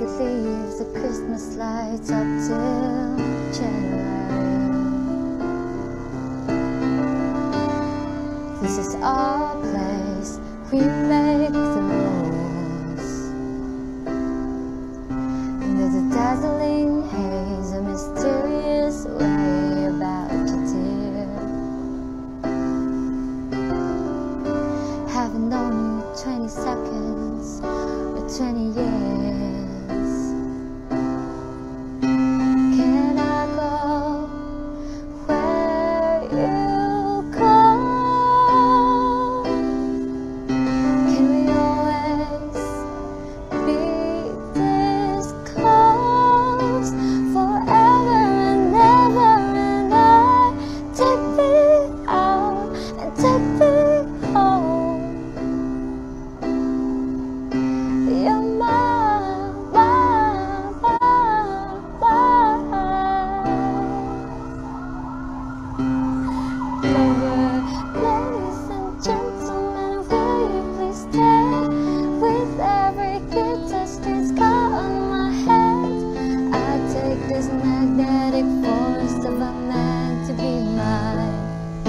leave the Christmas lights up till January. This is our place, we make the rules. Under the dazzling haze, a mysterious way about you, dear. Haven't known you 20 seconds or 20 years. Can I go where you go? Can we always be this close forever and ever? And I take me out and take me home. You're lover. Ladies and gentlemen, will you please stay? With every guitar string scar on my head, I take this magnetic force of a man to be mine.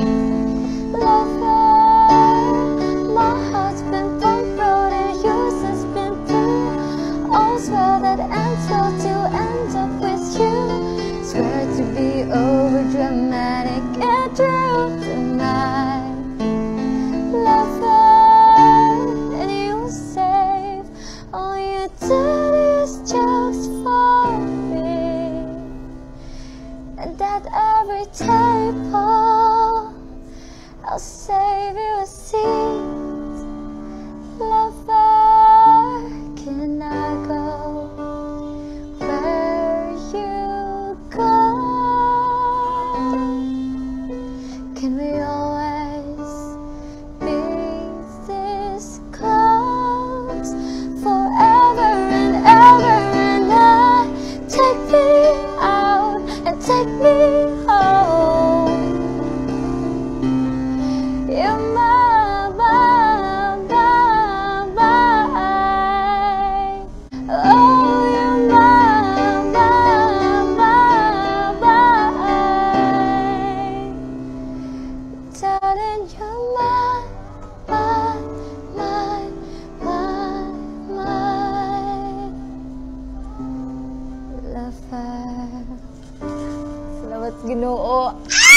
Lover, my heart's been pumped, road and yours has been through. All's well that ends well to end up with you. Swear to be over dramatic and true tonight. Lover, and you'll save all your dirtiest jokes for me. And at every table, I'll save you a seat. Lover, can I go where you go? Can we always be this close forever and ever? And I take me out and take me home. You're my oh, you're my darling, you're my lover. Salamat Ginoo.